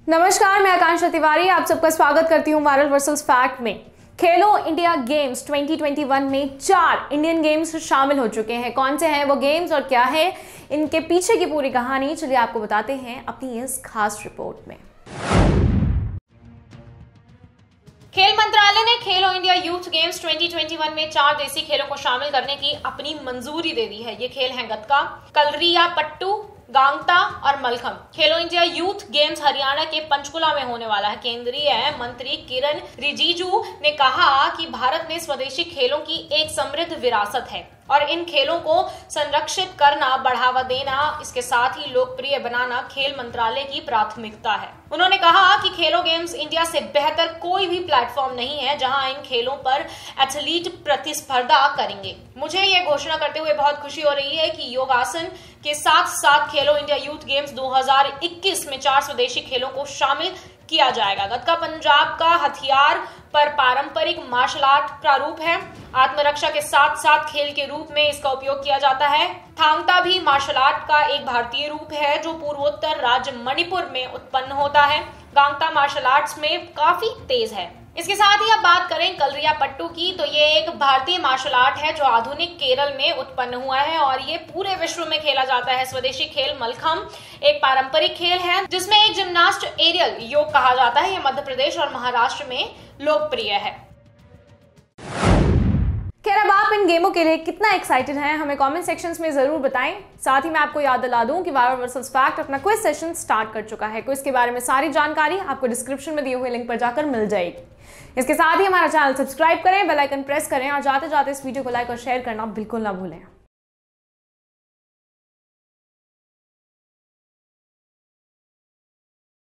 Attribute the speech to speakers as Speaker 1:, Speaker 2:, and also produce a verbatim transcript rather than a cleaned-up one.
Speaker 1: नमस्कार, मैं आकांक्षा तिवारी आप सबका स्वागत करती हूँ वायरल वर्सेस फैक्ट में। खेलो इंडिया गेम्स ट्वेंटी इक्कीस में चार इंडियन गेम्स शामिल हो चुके हैं। कौन से हैं वो गेम्स और क्या है इनके पीछे की पूरी कहानी, चलिए आपको बताते हैं अपनी इस खास रिपोर्ट में। खेल मंत्रालय ने खेलो इंडिया यूथ गेम्स ट्वेंटी इक्कीस में चार देसी खेलों को शामिल करने की अपनी मंजूरी दे दी है। ये खेल हैं गतका, कलरिया पट्टू, गांगता और मलखम। खेलो इंडिया यूथ गेम्स हरियाणा के पंचकुला में होने वाला है। केंद्रीय मंत्री किरण रिजिजू ने कहा कि भारत में स्वदेशी खेलों की एक समृद्ध विरासत है और इन खेलों को संरक्षित करना, बढ़ावा देना, इसके साथ ही लोकप्रिय बनाना खेल मंत्रालय की प्राथमिकता है। उन्होंने कहा कि खेलो गेम्स इंडिया से बेहतर कोई भी प्लेटफॉर्म नहीं है जहां इन खेलों पर एथलीट प्रतिस्पर्धा करेंगे। मुझे ये घोषणा करते हुए बहुत खुशी हो रही है कि योगासन के साथ साथ खेलो इंडिया यूथ गेम्स दो हज़ार इक्कीस में चार स्वदेशी खेलों को शामिल किया जाएगा। गतका पंजाब का हथियार पर पारंपरिक मार्शल आर्ट प्रारूप है। आत्मरक्षा के साथ साथ खेल के रूप में इसका उपयोग किया जाता है। थांगता भी मार्शल आर्ट का एक भारतीय रूप है जो पूर्वोत्तर राज्य मणिपुर में उत्पन्न होता है। गांगता मार्शल आर्ट्स में काफी तेज है। इसके साथ ही अब बात करें कलरिया पट्टू की, तो ये एक भारतीय मार्शल आर्ट है जो आधुनिक केरल में उत्पन्न हुआ है और ये पूरे विश्व में खेला जाता है। स्वदेशी खेल मलखम एक पारंपरिक खेल है जिसमें एक जिम्नास्ट एरियल योग कहा जाता है। ये मध्य प्रदेश और महाराष्ट्र में लोकप्रिय है। खैर, अब आप इन गेमों के लिए कितना एक्साइटेड हैं हमें कमेंट सेक्शंस में जरूर बताएं। साथ ही मैं आपको याद दिला दूं कि वायरल वर्सेस फैक्ट अपना क्विज सेशन स्टार्ट कर चुका है। क्विज के बारे में सारी जानकारी आपको डिस्क्रिप्शन में दिए हुए लिंक पर जाकर मिल जाएगी। इसके साथ ही हमारा चैनल सब्सक्राइब करें, बेल आइकन प्रेस करें और जाते जाते इस वीडियो को लाइक और शेयर करना बिल्कुल ना भूलें।